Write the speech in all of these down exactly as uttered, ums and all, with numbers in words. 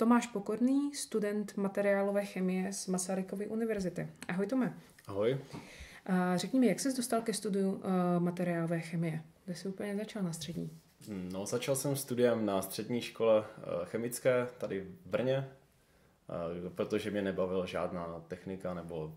Tomáš Pokorný, student materiálové chemie z Masarykovy univerzity. Ahoj Tome. Ahoj. Řekni mi, jak jsi dostal ke studiu materiálové chemie? Kde jsi úplně začal na střední? No, začal jsem studiem na střední škole chemické tady v Brně, protože mě nebavila žádná technika nebo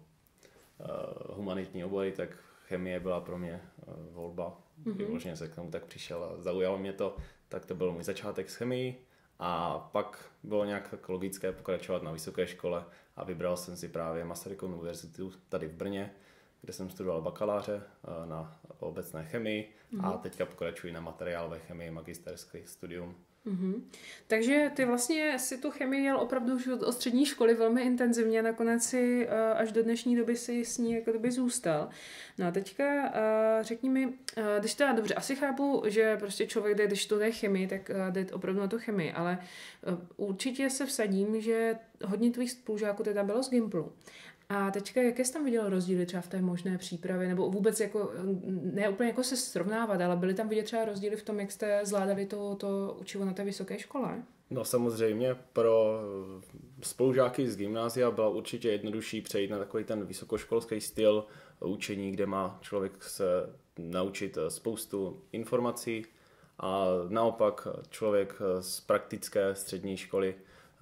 humanitní obory, tak chemie byla pro mě volba. Mm-hmm. Vyloženě se k tomu tak přišel a zaujalo mě to, tak to byl můj začátek s chemií a pak bylo nějak logické pokračovat na vysoké škole a vybral jsem si právě Masarykovu univerzitu tady v Brně, kde jsem studoval bakaláře na obecné chemii mm-hmm. a teďka pokračuji na materiálové chemii, magisterské studium. Mm-hmm. Takže ty vlastně si tu chemii jel opravdu už od střední školy velmi intenzivně, nakonec si až do dnešní doby si s ní jako doby zůstal. No a teďka řekni mi, když teda dobře, asi chápu, že prostě člověk jde, když studuje chemii, tak jde opravdu na tu chemii, ale určitě se vsadím, že hodně tvých spolužáků teda bylo z Gimplu. A teďka, jaké jsi tam viděl rozdíly třeba v té možné přípravě, nebo vůbec jako, ne úplně jako se srovnávat, ale byly tam vidět třeba rozdíly v tom, jak jste zvládali to, to učivo na té vysoké škole? No samozřejmě, pro spolužáky z gymnázia bylo určitě jednodušší přejít na takový ten vysokoškolský styl učení, kde má člověk se naučit spoustu informací a naopak člověk z praktické střední školy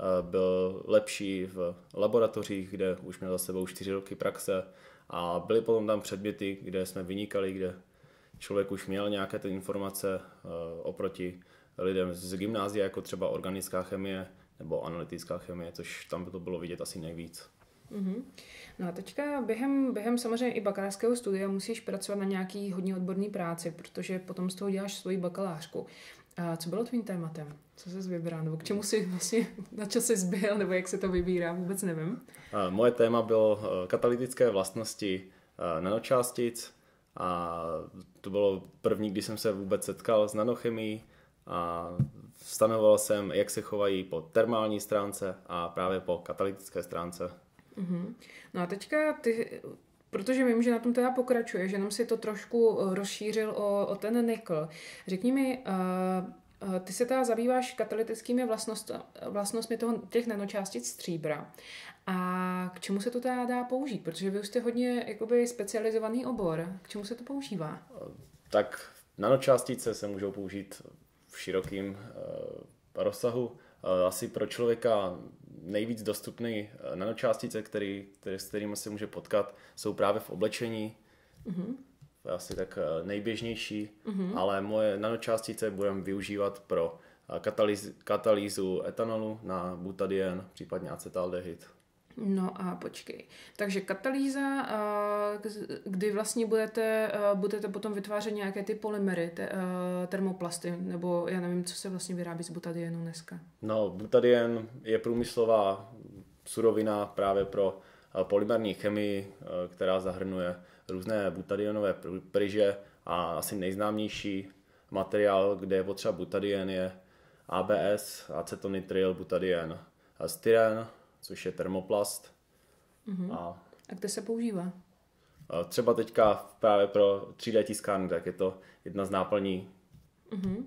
byl lepší v laboratořích, kde už měl za sebou čtyři roky praxe a byly potom tam předměty, kde jsme vynikali, kde člověk už měl nějaké ty informace oproti lidem z gymnázia, jako třeba organická chemie nebo analytická chemie, což tam to bylo vidět asi nejvíc. Mm-hmm. No a teďka během, během samozřejmě i bakalářského studia musíš pracovat na nějaký hodně odborný práci, protože potom z toho děláš svoji bakalářku. A co bylo tvým tématem? Co jsi vybral? Nebo k čemu jsi vlastně, na čo jsi zbyl, nebo jak se to vybírá? Vůbec nevím. Moje téma bylo katalytické vlastnosti nanočástic a to bylo první, kdy jsem se vůbec setkal s nanochemií a stanoval jsem, jak se chovají po termální stránce a právě po katalytické stránce. Mm-hmm. No a teďka ty... Protože vím, že na tom teda pokračuje, že jenom si to trošku rozšířil o, o ten nikl. Řekni mi, uh, uh, ty se teda zabýváš katalytickými vlastnost, vlastnostmi toho, těch nanočástic stříbra. A k čemu se to teda dá použít? Protože vy už jste hodně jakoby specializovaný obor. K čemu se to používá? Tak nanočástice se můžou použít v širokém uh, rozsahu. Uh, asi pro člověka nejvíc dostupné nanočástice, který, který, s kterými se může potkat, jsou právě v oblečení. Mm-hmm. Asi tak nejběžnější, mm-hmm. ale moje nanočástice budeme využívat pro katalýz, katalýzu etanolu na butadien, případně acetaldehyd. No a počkej. Takže katalýza, kdy vlastně budete, budete potom vytvářet nějaké ty polymery, te, termoplasty, nebo já nevím, co se vlastně vyrábí z butadienu dneska. No, butadien je průmyslová surovina právě pro polymerní chemii, která zahrnuje různé butadienové pryže a asi nejznámější materiál, kde je potřeba butadien, je A B S, acetonitryl butadien a styren, což je termoplast. Uh-huh. A, a kde se používá? Třeba teďka právě pro tři dé tiskárny, tak je to jedna z náplní. Uh-huh.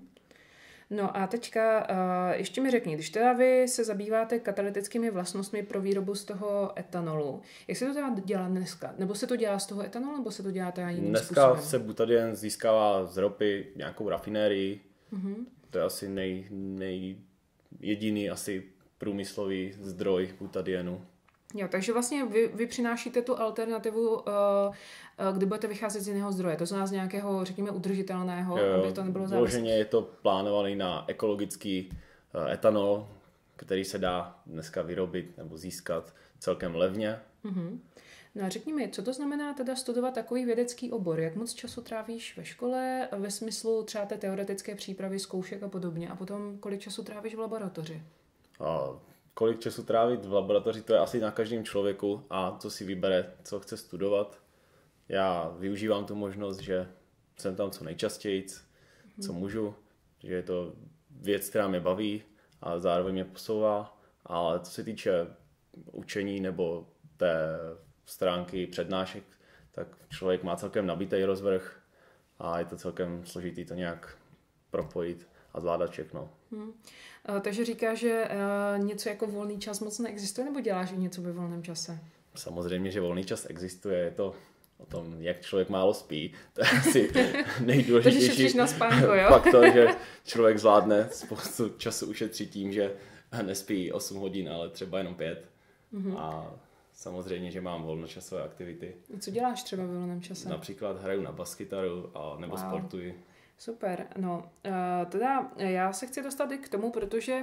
No a teďka uh, ještě mi řekni, když teda vy se zabýváte katalytickými vlastnostmi pro výrobu z toho etanolu, jak se to teda dělá dneska? Nebo se to dělá z toho etanolu, nebo se to dělá teda jiným dneska způsobem? Dneska se butadien získává z ropy nějakou rafinérii. Uh-huh. To je asi nej, nej jediný asi průmyslový zdroj butadienu. Jo, takže vlastně vy, vy přinášíte tu alternativu, uh, uh, kdy budete vycházet z jiného zdroje. To znamená z nějakého, řekněme, udržitelného, jo, aby to nebylo závislé. Vloženě je to plánovaný na ekologický uh, etanol, který se dá dneska vyrobit nebo získat celkem levně. Uh-huh. No a řekni mi, co to znamená teda studovat takový vědecký obor? Jak moc času trávíš ve škole ve smyslu třeba té teoretické přípravy, zkoušek a podobně? A potom kolik času trávíš v laboratoři? A kolik času trávit v laboratoři, to je asi na každém člověku a co si vybere, co chce studovat. Já využívám tu možnost, že jsem tam co nejčastěji, co můžu, že je to věc, která mě baví a zároveň mě posouvá. Ale co se týče učení nebo té stránky přednášek, tak člověk má celkem nabitý rozvrh a je to celkem složitý to nějak propojit. a zvládat všechno. Hmm. Takže říká, že uh, něco jako volný čas moc neexistuje, nebo děláš něco ve volném čase? Samozřejmě, že volný čas existuje, je to o tom, jak člověk málo spí. To je asi nejdůležitější na spánku, jo? faktor, že člověk zvládne spoustu času ušetřit tím, že nespí osm hodin, ale třeba jenom pět. Mm-hmm. A samozřejmě, že mám volnočasové aktivity. Co děláš třeba ve volném čase? Například hraju na baskytaru a nebo wow. sportuji. Super, no, teda já se chci dostat i k tomu, protože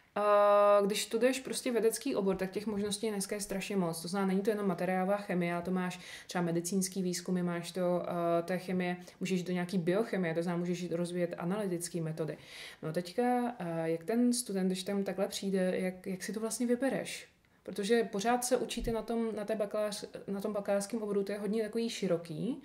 když studuješ prostě vědecký obor, tak těch možností dneska je strašně moc. To znamená, není to jenom materiálová chemie, ale to máš třeba medicínský výzkumy, máš to té chemie, můžeš jít do nějaký biochemie, to znamená, můžeš rozvíjet analytické metody. No teďka, jak ten student, když tam takhle přijde, jak, jak si to vlastně vybereš? Protože pořád se učíte na tom, na té bakalář, na tom bakalářském oboru, to je hodně takový široký.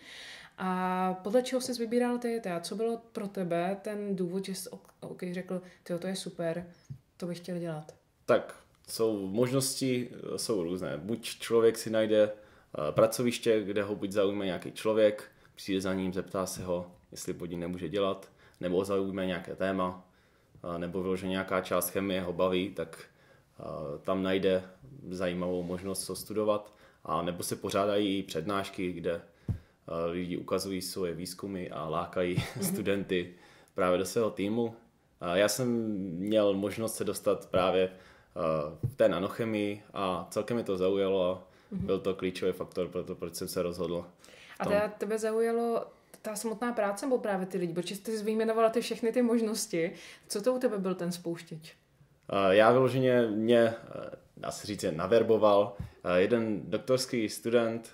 A podle čeho jsi vybíral ty, ty? A co bylo pro tebe ten důvod, že jsi okay, řekl, tyjo, to je super, to bych chtěl dělat? Tak jsou možnosti, jsou různé. Buď člověk si najde pracoviště, kde ho buď zaujme nějaký člověk, přijde za ním, zeptá se ho, jestli pod ním nemůže dělat, nebo zaujme nějaké téma, nebo vyloženě nějaká část chemie ho baví, tak tam najde zajímavou možnost co studovat, a nebo se pořádají přednášky, kde lidi ukazují svoje výzkumy a lákají studenty právě do svého týmu. Já jsem měl možnost se dostat právě v té nanochemii a celkem mi to zaujalo a byl to klíčový faktor pro to, proč jsem se rozhodl. A teda tebe zaujalo ta samotná práce nebo právě ty lidi? Protože jsi vyjmenovala ty všechny ty možnosti. Co to u tebe byl ten spouštěč? Já vyloženě mě, dá se říct, naverboval jeden doktorský student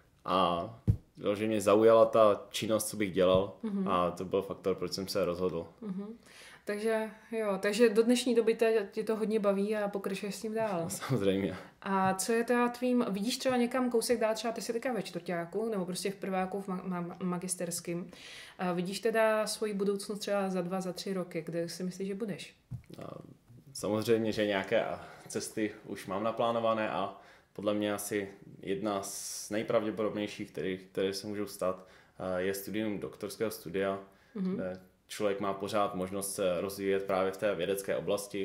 a vyloženě mě zaujala ta činnost, co bych dělal, mm-hmm. a to byl faktor, proč jsem se rozhodl. Mm-hmm. Takže jo, takže do dnešní doby tě to hodně baví a pokračuješ s tím dál. Samozřejmě. A co je teda tvým, vidíš třeba někam kousek dál, třeba ty jsi teďka ve čtvrťáku, nebo prostě v prváku v ma- ma- magisterským. A vidíš teda svoji budoucnost třeba za dva, za tři roky, kde si myslíš, že budeš? Samozřejmě, že nějaké cesty už mám naplánované a podle mě asi jedna z nejpravděpodobnějších, které, které se můžou stát, je studium doktorského studia, mm-hmm. kde člověk má pořád možnost se rozvíjet právě v té vědecké oblasti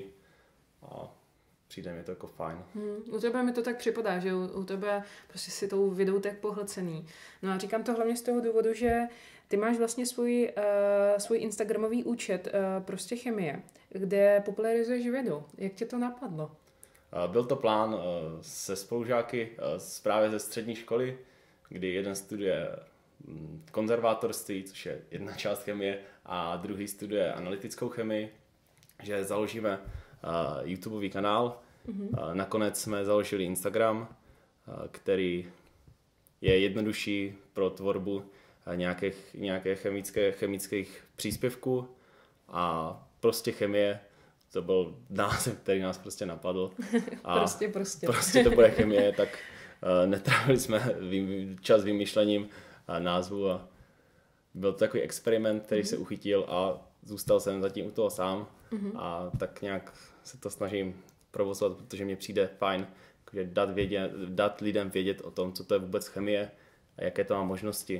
a přijde mi to jako fajn. Hmm, u tebe mi to tak připadá, že u, u tebe prostě si tou vědou tak pohlcený. No a říkám to hlavně z toho důvodu, že ty máš vlastně svůj, uh, svůj instagramový účet uh, prostě chemie, kde popularizuješ vědu. Jak tě to napadlo? Byl to plán uh, se spolužáky uh, právě ze střední školy, kdy jeden studuje konzervátorství, což je jedna část chemie, a druhý studuje analytickou chemii, že založíme uh, YouTubeový kanál. Mm-hmm. Uh, nakonec jsme založili Instagram, uh, který je jednodušší pro tvorbu uh, nějakých, nějaké chemické, chemických příspěvků a prostě chemie. To byl název, který nás prostě napadl. A prostě, prostě. Prostě to bude chemie, tak uh, netrávili jsme vý, čas vymýšlením názvu a byl to takový experiment, který mm-hmm. se uchytil a zůstal jsem zatím u toho sám mm-hmm. a tak nějak se to snažím provozovat, protože mně přijde fajn dát, vědět, dát lidem vědět o tom, co to je vůbec chemie a jaké to má možnosti.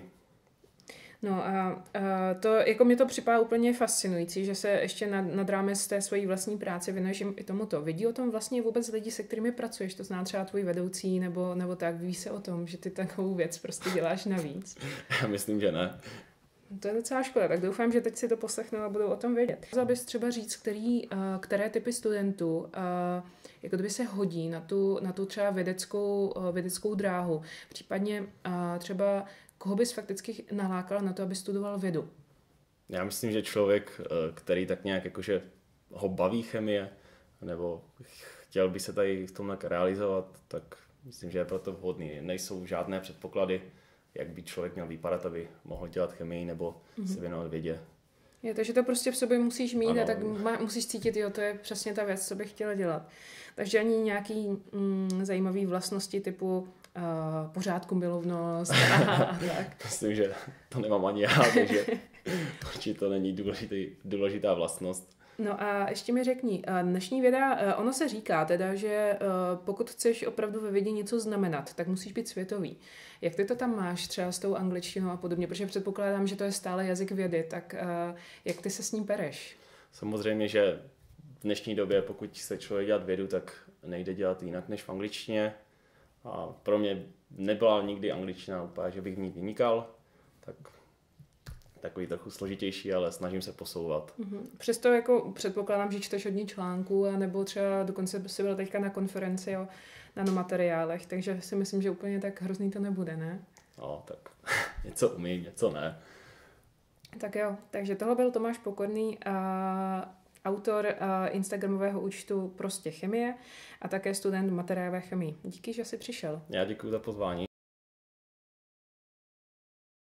No a, a to, jako mě to připadá úplně fascinující, že se ještě nad, nad rámec té svojí vlastní práce věnuješ i tomuto. Vidí o tom vlastně vůbec lidi, se kterými pracuješ, to zná třeba tvůj vedoucí nebo, nebo tak, ví se o tom, že ty takovou věc prostě děláš navíc? Já myslím, že ne. To je docela škoda, tak doufám, že teď si to poslechnou a budou o tom vědět. Chtěla bys třeba říct, který, které typy studentů jako kdyby se hodí na tu, na tu třeba vědeckou, vědeckou dráhu, případně třeba koho bys fakticky nalákal na to, aby studoval vědu? Já myslím, že člověk, který tak nějak jakože ho baví chemie, nebo chtěl by se tady v tom tak realizovat, tak myslím, že je proto vhodný. Nejsou žádné předpoklady, jak by člověk měl vypadat, aby mohl dělat chemii nebo mm-hmm. se věnovat vědě. Je, takže to prostě v sobě musíš mít ano. A tak má, musíš cítit, jo, to je přesně ta věc, co bych chtěla dělat. Takže ani nějaký mm, zajímavý vlastnosti typu uh, pořádku, milovnost a, a tak. Myslím, že to nemám ani já, takže určitě to není důležitý, důležitá vlastnost. No a ještě mi řekni, dnešní věda, ono se říká teda, že pokud chceš opravdu ve vědě něco znamenat, tak musíš být světový. Jak ty to tam máš třeba s tou angličtinou a podobně, protože předpokládám, že to je stále jazyk vědy, tak jak ty se s ním pereš? Samozřejmě, že v dnešní době, pokud se člověk dělat vědu, tak nejde dělat jinak než v angličtině. A pro mě nebyla nikdy angličtina úplně, že bych v ní vynikal, tak takový trochu složitější, ale snažím se posouvat. Mm-hmm. Přesto jako předpokládám, že čteš hodně článků, a nebo třeba dokonce jsi byl teďka na konferenci o nanomateriálech, takže si myslím, že úplně tak hrozný to nebude, ne? No, tak něco umím, něco ne. Tak jo, takže tohle byl Tomáš Pokorný, a autor a instagramového účtu Prostě chemie a také student materiálové chemii. Díky, že jsi přišel. Já děkuji za pozvání.